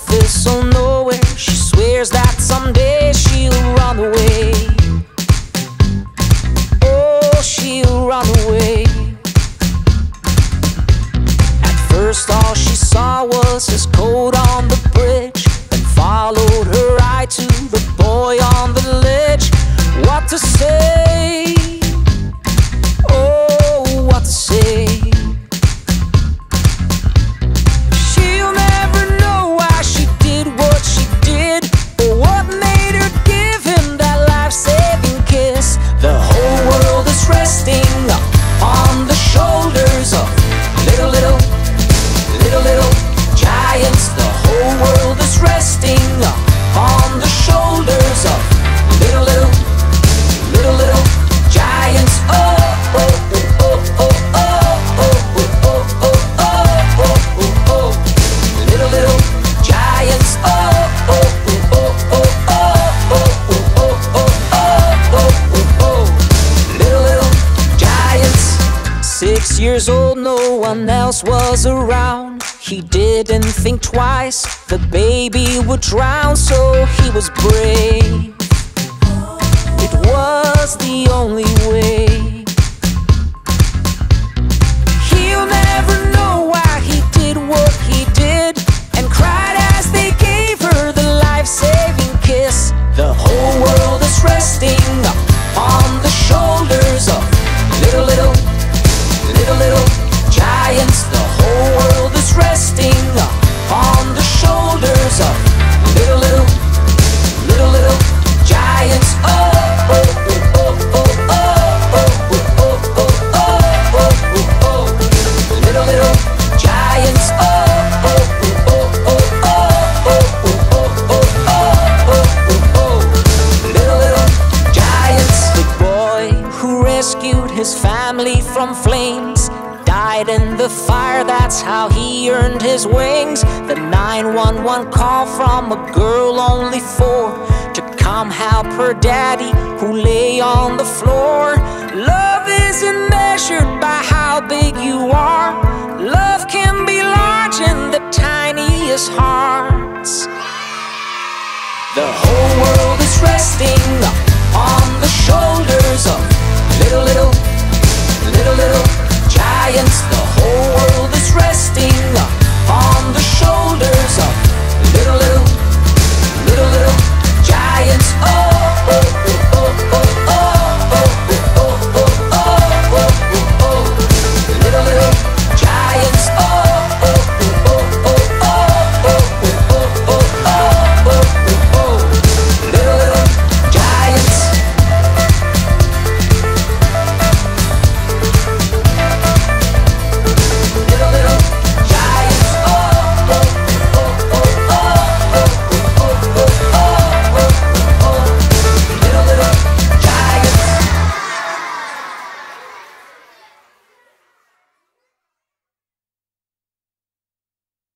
life is so nowhere. She swears that someday she'll run away. Oh, she'll run away. At first all she saw was his coat on the bridge, then followed her eye to the boy on the ledge. What to say? Oh, what to say? She'll never know why she did what she did, or what made her give him that life-saving kiss. The whole world is resting on the shoulders of little giants. The whole world is resting on the shoulders of little giants. Oh, oh, oh, oh, oh, oh, oh, oh, oh, oh, oh, oh, little giants. Oh, oh, oh, oh, oh, oh, oh, oh, oh, oh, oh, little giants. 6 years old, no one else was around. He didn't think twice, the baby would drown, so he was brave. It was the only way. He'll never know why he did what he did, and cried as they gave her the life-saving kiss. The whole world is resting on the shoulders of little giants. The whole world is resting on the shoulders of little giants. Oh, oh, oh, oh, oh, oh, oh, oh, oh, oh, oh, little giants. Oh, oh, oh, oh, oh, oh, oh, oh, oh, little giants. The boy who rescued his family from flames died in the fire, that's how he earned his wings. The 911 call from a girl only 4 to come help her daddy who lay on the floor. Love isn't measured by how big you are. Love can be large in the tiniest hearts. The whole world is resting on the shoulders of little giants. The whole world is resting